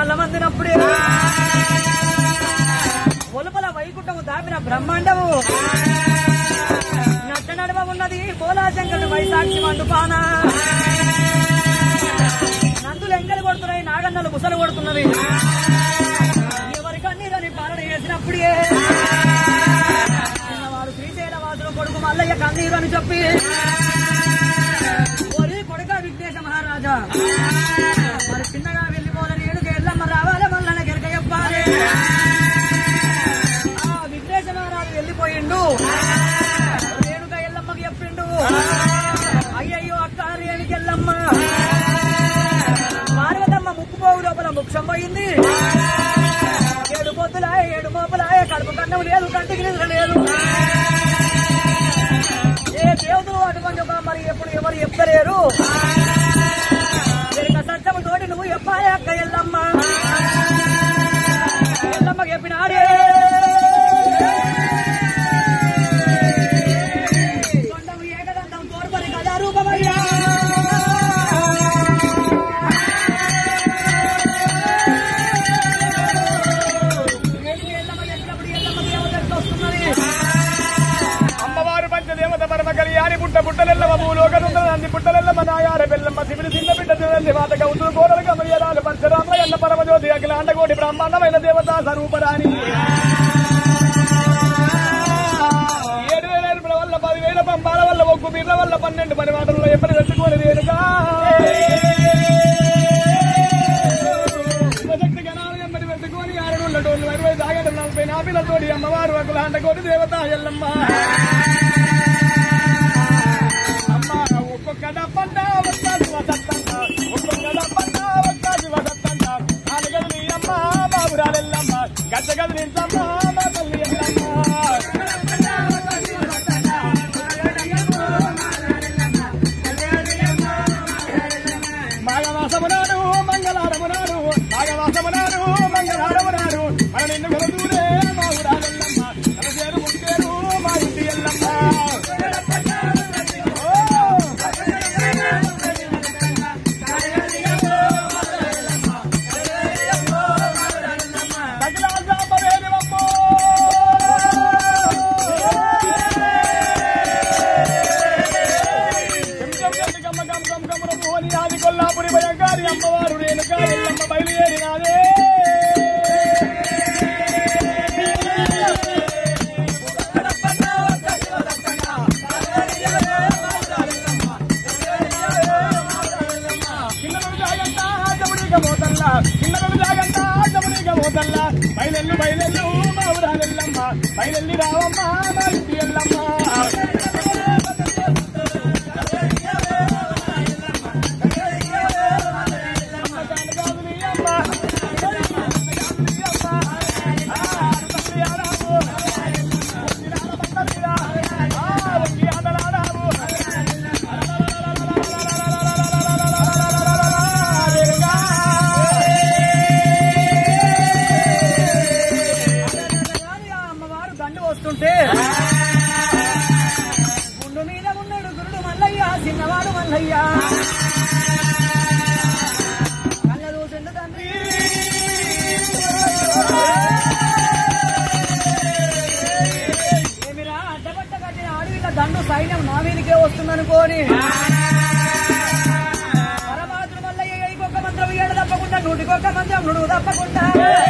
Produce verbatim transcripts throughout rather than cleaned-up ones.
మందినప్పుడే ఒలుపల వైకుంఠము దాపిన బ్రహ్మాండము నట్ట నడుమ ఉన్నది పోలాశంకరుడు వైశాక్షి మండుపాన నందులు ఎంకలు కొడుతున్నాయి నాగన్నలు బుసలు కొడుతున్నది ఎవరి కన్నీరని పాలన చేసినప్పుడే చిన్నవాడు శ్రీశైల వాసులు కొడుకు మల్లయ్య కన్నీరు అని చెప్పి ఓరి కొడుక విఘ్నేశ మహారాజా మరి చిన్నగా వెళ్ళిపోలని ఏడుకు ఎల్లమ్మ రావాలి మల్లన్న గిరక చెప్పాలి ఆ విఘ్నేశ మహారాజు వెళ్ళిపోయిండు రేణుక ఎల్లమ్మకి చెప్పిండు అయ్యయ్యో అక్క రేణుకి ఎల్లమ్మ పార్వతమ్మ ముక్కుపోవు లోపల ముక్షం పోయింది ఏడు పొద్దులాయ ఏడు మోపలాయ కడుపు కన్నం లేదు కంటికి నిద్ర లేదు ఏ దేవతలు అటువంటి ఒక మరి ఎప్పుడు ఎవరు చెప్పలేరు సత్యము తోటి నువ్వు చెప్పాలి అక్క ఎల్లమ్మ ఎల్లమ్మ చెప్పినాడే కొండము ఏకదంతం తోర్పని కదా రూపమయ్యా అమ్మవారు పంచదేవత పరమ కళ్యాణి పుట్ట పుట్టలెల్లవ భూలోకనుంది పుట్టలెల్లమ్మ నాయార బెల్లమ్మ శివుని చిన్న బిడ్డ తిరంది మాట గౌతులు కోడలు గమయ్యరాలు పరశురామ ఎన్న పరమజ్యోతి అఖిలాండకోటి బ్రహ్మాండమైన దేవతా స్వరూపరాని ఏడు వేల ఎరుపుల వల్ల పదివేల పంపాల వల్ల ఒక్కు మీర్ల వల్ల పన్నెండు పని మాటల్లో ఎప్పటి తెచ్చుకోని వేరుగా శివశక్తి గణాలు ఎమ్మడి వెతుకొని ఆరుడుల టోళ్ళు ఇరవై దాగట నలభై నాపిలతోటి అమ్మవారు అఖిలాండకోటి దేవత ఎల్లమ్మ ఒక్కొక్క డబ్బంట వస్తాది వసత్తంట ఒక్కొక్క డబ్బంట వస్తాది వసత్తంట నాలుగది అమ్మ బాబురాలెల్లమ్మ గచ్చ గదిలించమ్మ మా తల్లి ఎల్లమ్మ మాఘమాసమునాడు మంగళారమునాడు మాఘమాసమునాడు మంగళారమునాడు మన నిన్ను కొలదూరే బాబురాలెల్లమ్మ మన చేరు ముట్టేరు మా ఇంటి ఎల్లమ్మ కొల్లాపురి భయంకారి అమ్మవారు రేణుక ఎల్లమ్మ బయలుదేరినాదే కిన్నరుడు జాగంట జముడిగా మోతల్లా కిన్నరుడు జాగంట జముడిగా మోతల్లా బయలెల్లు బయలెల్లు మా ఊరాలెల్లమ్మ బయలెల్లి రావమ్మ మా ఇంటి ఎల్లమ్మ వస్తుంటే గుండు మీద ఉన్నాడు గురుడు మల్లయ్య చిన్నవాడు మల్లయ్య కళ్ళ చూసిండు తండ్రి ఏమిరా అడ్డబట్ట కట్టిన అడవిల దండు సైన్యం నా మీదకే వస్తుందనుకోని పరమాత్మ మల్లయ్య ఇంకొక మంత్రం ఏడు తప్పకుండా నూటికొక్క మంత్రం నుడుగు తప్పకుండా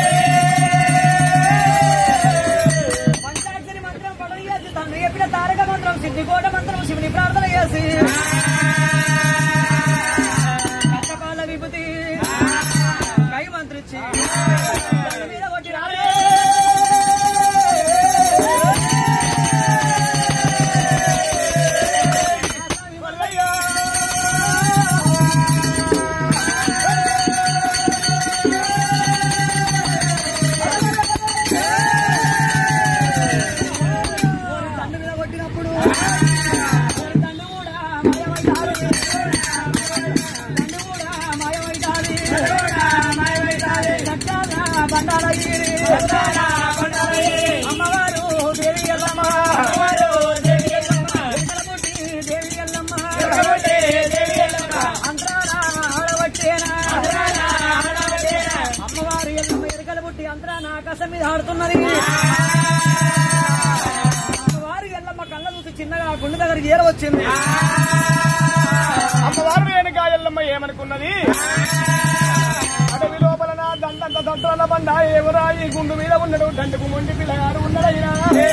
తండ్రి చెప్పిన తారక మంత్రం సిద్ధికోట మంత్రం శివుని ప్రార్థన చేసి కష్టకాల విభూతి కై మంత్రిచ్చి మీద కొట్టి రాలే అమ్మవారు దేవి ఎల్లమ్మ దేవి ఎల్లమ్మ అంతరాల ఆడవచ్చేనా అమ్మవారు మంచం మీద ఆడుతున్నది. అమ్మవారు ఎల్లమ్మ కళ్ళ చూసి చిన్నగా గుండె దగ్గరికి ఏర వచ్చింది. అమ్మవారు వెనుక ఎల్లమ్మ ఏమనుకున్నది? అడవి లోపల నా దండంత సంతల బండ ఎవరా ఈ గుండు మీద ఉన్నాడు, దండుకు మొండి పిల్లగాడు ఉన్నాడైనా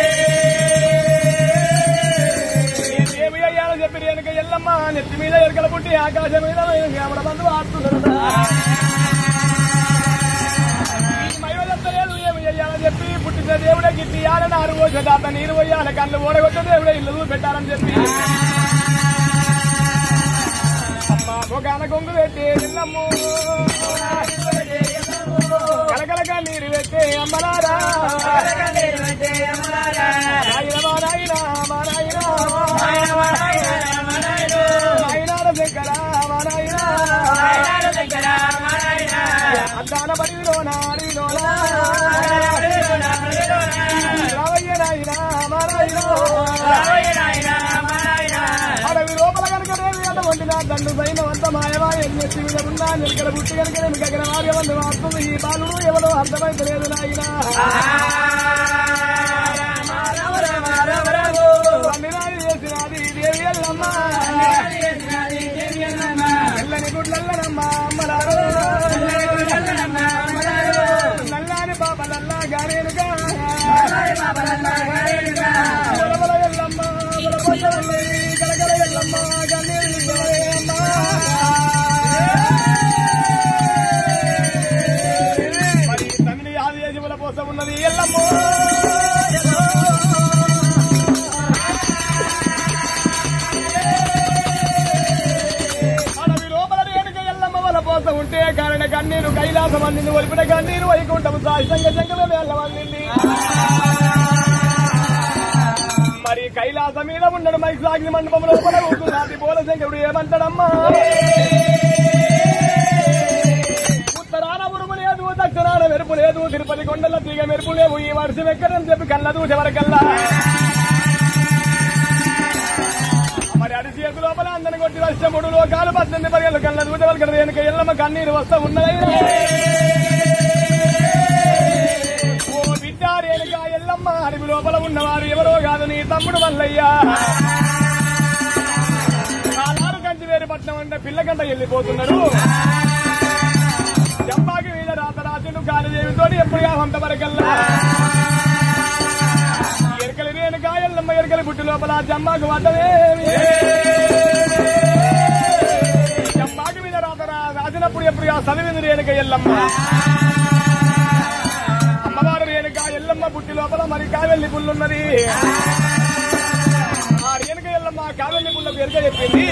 ఏమి అయ్యాలో చెప్పి వెనుక ఎల్లమ్మ నెత్తి మీద ఎరకల పుట్టి ఆకాశం మీద గ్రామల బంధు ఆడుతున్నాడు. మయోలేదు ఏమి అయ్యాలని చెప్పి పుట్టిన దేవుడే గిట్టి ఆడని ఆరు పోసే దాత నీరు పోయాల కళ్ళు ఓడగొట్ట దేవుడే ఇల్లు పెట్టాలని చెప్పి అమ్మ మొగాన కొంగు పెట్టి ఎల్లమ్ము కలకలగా నీరు పెట్టే అమ్మలారా అద్దాన బడిలోన అడిలోన రావయ్య నాయనా మారాయినా అడవి లోపల కనుక దేవి అట వండిన దండు పైన వంత మాయమాయ ఎత్తి మీద ఉన్నా నిలకడ బుట్టి కనుక నేను దగ్గర మార్గవంత మాత్రం ఈ బాలుడు ఎవరో అర్థమైతే లేదు నాయనా చేసినది దేవి ఎల్లమ్మ ఎల్లని గుడ్లల్లనమ్మ అమ్మలారా నల్లాని బాబలల్లా గారేనుగా బలబల ఎల్లమ్మ బలబొచ్చలల్లి గలగల ఎల్లమ్మ గన్నేరు అమ్మ మరి తమిళ ఆదిదేశముల కోసం ఉన్నది ఎల్లమ్మ ఉంటే కారణ కన్నీరు కైలాసం అన్నింది ఒలిపిన కన్నీరు వైకుంఠము సాహితంగా జంగమే వెళ్ళవల్లింది. మరి కైలాసం మీద ఉండడు మైసాగ్ని మండపం లోపల నాటి పోల శంకరుడు ఏమంటాడమ్మా? ఉత్తరాన ఉరుము లేదు, దక్షిణాన మెరుపు లేదు, తిరుపతి కొండల తీగ మెరుపు లేవు, ఈ వర్షం ఎక్కడని చెప్పి కళ్ళ దూసే వరకల్లా మరి అడి చేతి లోపల అందరిని కొట్టి వచ్చే మూడు లోకాలు పద్దెనిమిది పదిహేను కళ్ళ దూట వరకు వెనుక ఎల్లమ్మ కన్నీరు వస్తా ఉన్నది. ఓ బిడ్డ రేణుక ఎల్లమ్మ అడవి లోపల ఉన్నవారు ఎవరో కాదు నీ తమ్ముడు మల్లయ్యా. కాలారు కంచి వేరు పట్నం అంటే పిల్లగంట వెళ్ళిపోతున్నారు. జంబాకి వీళ్ళ రాత రాజును కాళీదేవితో ఎప్పుడు హంత వరకల్లా ఎరకలి రేణుక ఎల్లమ్మ ఎరకలి బుట్టి లోపల జంబాకు వద్దవేమి జంబాకి మీద రాత రాసినప్పుడు ఎప్పుడు చదివింది రేణుక ఎల్లమ్మ. అమ్మవారు రేణుక ఎల్లమ్మ బుట్టి లోపల మరి కావెల్లి పుల్లున్నది. ఆ రేణుక ఎల్లమ్మ కావెల్లి పుల్లకు ఎరక చెప్పింది.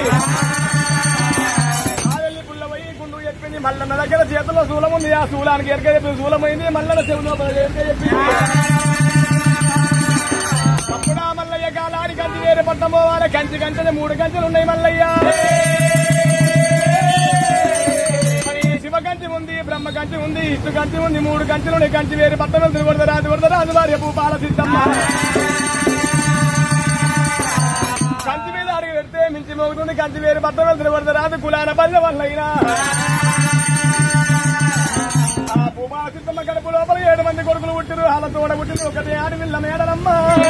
కావెల్లి పుల్ల పోయి గుండు చెప్పింది. మల్లన్న దగ్గర చేతిలో శూలం ఉంది. ఆ శూలానికి ఎరక చెప్పి శూలమైంది. మల్లన్న చెవి లోపల ఎరక చెప్పింది. అప్పుడా మల్లయ్య కాలాడి కంచి వేరే పట్టం పోవాలి. కంచి కంచెని మూడు కంచెలు ఉన్నాయి మల్లయ్య. మరి శివ కంచి ఉంది, బ్రహ్మ కంచి ఉంది, ఇష్టు కంచి ఉంది, మూడు కంచెలు ఉన్నాయి. కంచి వేరే పట్టం వెళ్తుంది కొడతారా అది కొడతారా అది భార్య భూపాల సిద్ధమ్మ. కంచి మీద అడిగి పెడితే మించి మోగుతుంది. కంచి వేరే పట్టం వెళ్తుంది కొడతారా అది కులాన బల్ల వల్లైనా ఆ భూపాల సిద్ధమ్మ కడుపు లోపల ఏడు మంది కొడుకులు పుట్టిరు. వాళ్ళ తోడ పుట్టింది ఒకటి ఆడవిల్ల మేడలమ్మ.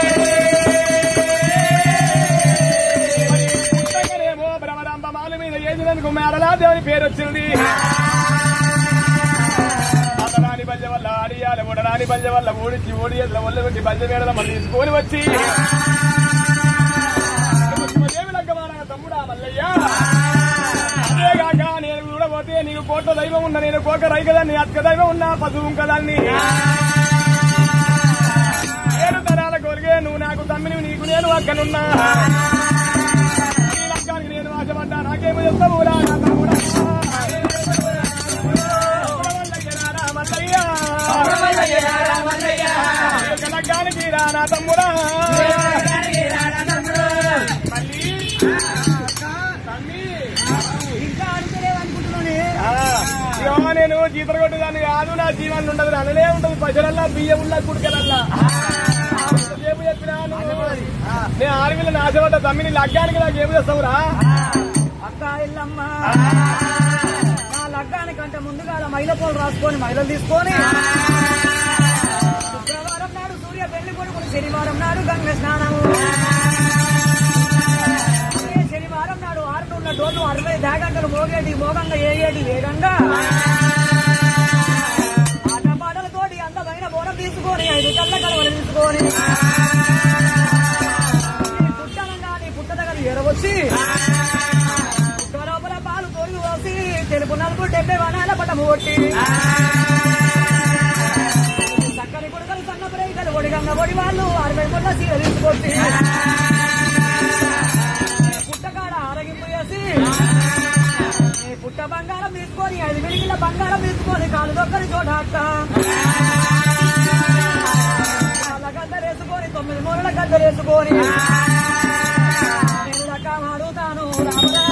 పుట్టకనేమో భ్రమరాంబ మాల మీద ఏదినందుకు మేడలా దేవుని పేరు వచ్చింది. అతరాని బల్య వల్ల ఆడియాలి ఉడరాని బల్య వల్ల ఓడిచి ఓడి ఎట్ల వల్ల పెట్టి బల్య మేడల మళ్ళీ తీసుకొని వచ్చి దేవి లగ్గమాన తమ్ముడా మల్లయ్య. అదేగాక నేను చూడబోతే నీకు కోట్ల దైవం ఉన్నా, నేను కోక రైకదాన్ని అక్క దైవం ఉన్నా, పశువు కదాన్ని ఏడు తరాల కోరికే నువ్వు నాకు తమ్మిని నీకు నేను అక్కనున్నా. ఈ లగ్గానికి నేను ఆశపడ్డా నాకేమో చెప్తావురా నా తమ్ముడా మల్లయ్య. లగ్గానికి రా నా తమ్ముడా మళ్ళీ ఇంకా అనుకోలేదనుకుంటున్నాను. నేను జీతలు కొట్టేదాన్ని కాదు. నా జీవనం ఉండదు, అనలే ఉండదు. పశువులల్లా బియ్యముల్లా కుడికలల్లా ఏమి చెప్పినాను. నేను ఆడవిల్ల నాశపడ్డ తమ్మిని లగ్గానికి నాకు ఏమి చేస్తావురా? అక్క ఎల్లమ్మ నా లగ్గానికంటే ముందుగా మైల పూలు రాసుకొని మైలలు తీసుకొని భార్య పెళ్లి కొడుకుని శనివారం నాడు గంగ స్నానము శనివారం నాడు ఆరు ఉన్న డోర్లు అరవై దాగంటలు మోగేటి మోగంగా ఏగేటి వేగంగా ఆటపాటలతోటి అందమైన బోనం తీసుకొని ఐదు కళ్ళ కలవలు తీసుకొని పుట్టనంగా నీ పుట్ట దగ్గర ఎరవచ్చి పుట్ట లోపల పాలు తొలిగి పోసి తెలుపు నలుపు డెబ్బై వనాల పటము కొట్టి చక్కని కొడుకలు సన్న బ్రేకలు ఒడిగంగ ఒడి వాళ్ళు అరవై ముళ్ళ సీర తీసుకొచ్చి పుట్టకాడ ఆరగింపు చేసి పుట్ట బంగారం తీసుకొని ఐదు వెలిగిల బంగారం తీసుకొని కాలు దొక్కని చోట అక్క గద్దరేసుకొని తొమ్మిది మూలల గద్దరేసుకొని అడుగుతాను రామరా